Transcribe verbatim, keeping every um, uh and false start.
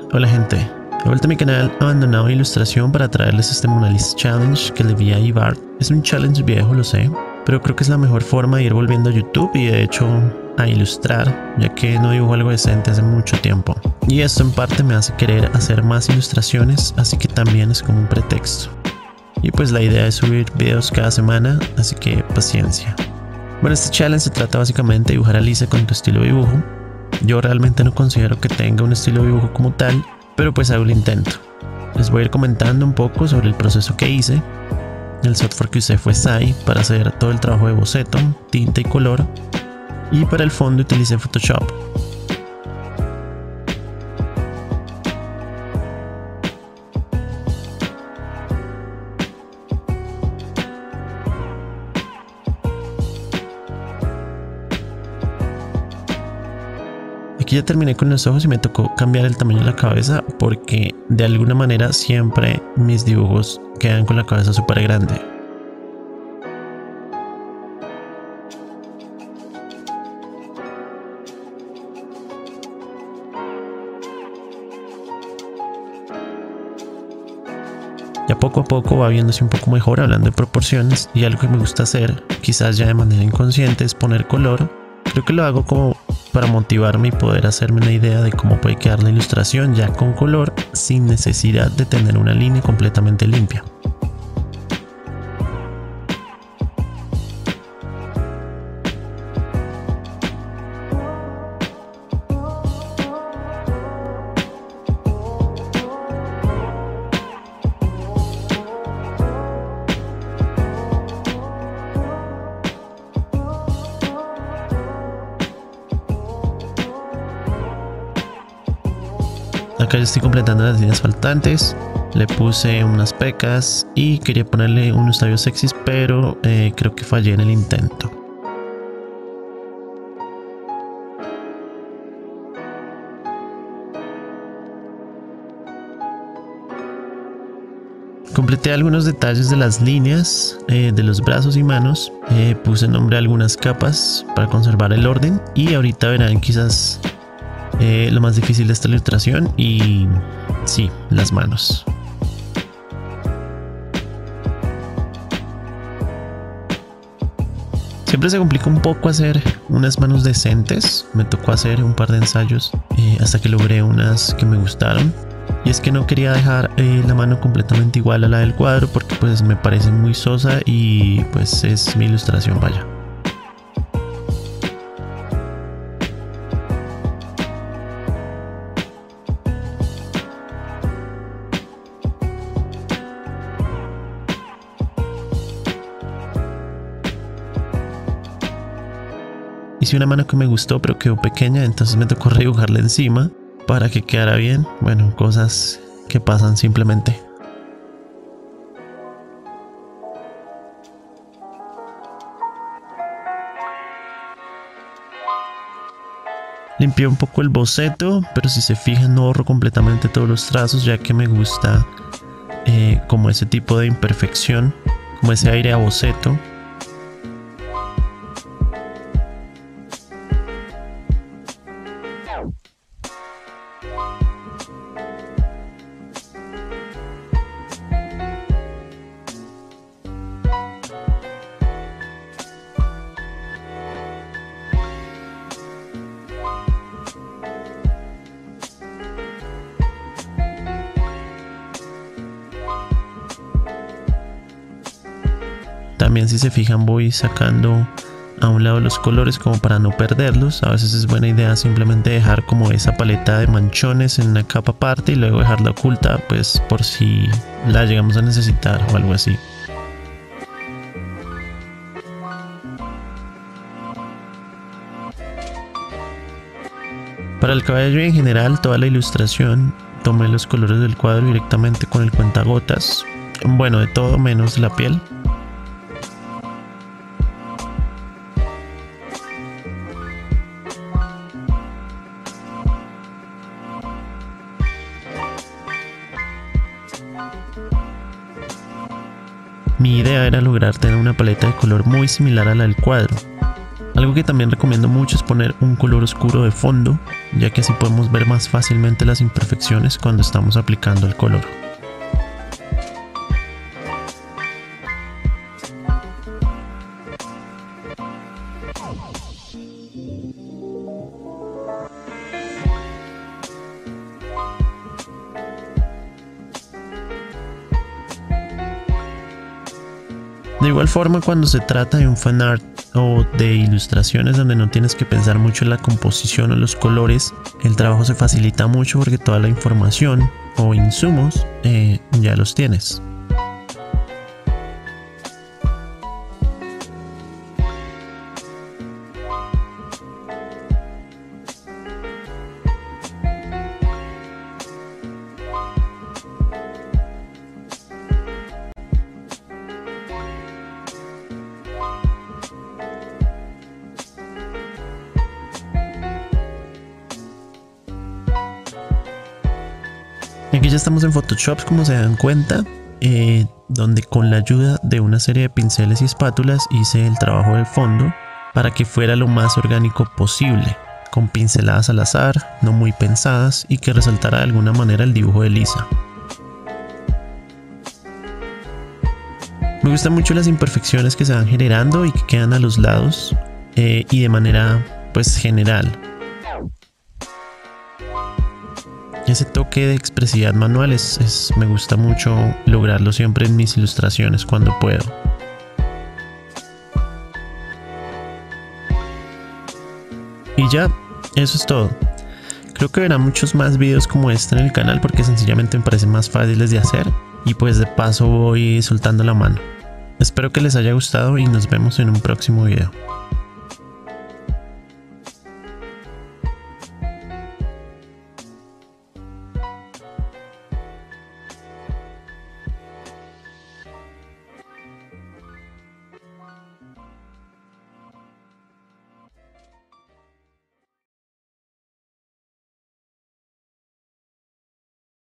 Hola gente, he vuelto a mi canal Abandonado de Ilustración para traerles este Mona Lisa Challenge que le vi a Ibar. Es un challenge viejo, lo sé, pero creo que es la mejor forma de ir volviendo a YouTube y de hecho a ilustrar, ya que no dibujo algo decente hace mucho tiempo. Y esto en parte me hace querer hacer más ilustraciones, así que también es como un pretexto. Y pues la idea es subir videos cada semana, así que paciencia. Bueno, este challenge se trata básicamente de dibujar a Lisa con tu estilo de dibujo. Yo realmente no considero que tenga un estilo de dibujo como tal, pero pues hago el intento. Les voy a ir comentando un poco sobre el proceso que hice. El software que usé fue Sai para hacer todo el trabajo de boceto, tinta y color, y para el fondo utilicé Photoshop. Aquí ya terminé con los ojos y me tocó cambiar el tamaño de la cabeza porque de alguna manera siempre mis dibujos quedan con la cabeza súper grande. Ya poco a poco va viéndose un poco mejor hablando de proporciones, y algo que me gusta hacer, quizás ya de manera inconsciente, es poner color. Creo que lo hago como para motivarme y poder hacerme una idea de cómo puede quedar la ilustración ya con color, sin necesidad de tener una línea completamente limpia. Acá ya estoy completando las líneas faltantes, le puse unas pecas y quería ponerle unos labios sexys, pero eh, creo que fallé en el intento. Completé algunos detalles de las líneas eh, de los brazos y manos, eh, puse nombre a algunas capas para conservar el orden, y ahorita verán quizás Eh, lo más difícil de esta ilustración, y sí, las manos. Siempre se complica un poco hacer unas manos decentes. Me tocó hacer un par de ensayos eh, hasta que logré unas que me gustaron. Y es que no quería dejar eh, la mano completamente igual a la del cuadro porque pues me parece muy sosa y pues es mi ilustración, vaya. Hice una mano que me gustó pero quedó pequeña, entonces me tocó redibujarla encima para que quedara bien. Bueno, cosas que pasan simplemente. Limpié un poco el boceto, pero si se fijan no borro completamente todos los trazos, ya que me gusta eh, como ese tipo de imperfección, como ese aire a boceto. También, si se fijan, voy sacando a un lado los colores como para no perderlos. A veces es buena idea simplemente dejar como esa paleta de manchones en una capa aparte y luego dejarla oculta, pues por si la llegamos a necesitar o algo así. Para el cabello y en general toda la ilustración, tomé los colores del cuadro directamente con el cuentagotas. Bueno, de todo menos la piel. Mi idea era lograr tener una paleta de color muy similar a la del cuadro. Algo que también recomiendo mucho es poner un color oscuro de fondo, ya que así podemos ver más fácilmente las imperfecciones cuando estamos aplicando el color. De igual forma, cuando se trata de un fanart o de ilustraciones donde no tienes que pensar mucho en la composición o los colores, el trabajo se facilita mucho porque toda la información o insumos eh, ya los tienes. Aquí ya estamos en Photoshop, como se dan cuenta, eh, donde con la ayuda de una serie de pinceles y espátulas hice el trabajo del fondo para que fuera lo más orgánico posible, con pinceladas al azar, no muy pensadas y que resaltara de alguna manera el dibujo de Lisa. Me gustan mucho las imperfecciones que se van generando y que quedan a los lados eh, y de manera pues general. Ese toque de expresividad manual es, es, me gusta mucho lograrlo siempre en mis ilustraciones cuando puedo. Y ya, eso es todo. Creo que verán muchos más videos como este en el canal porque sencillamente me parecen más fáciles de hacer y pues de paso voy soltando la mano. Espero que les haya gustado y nos vemos en un próximo video.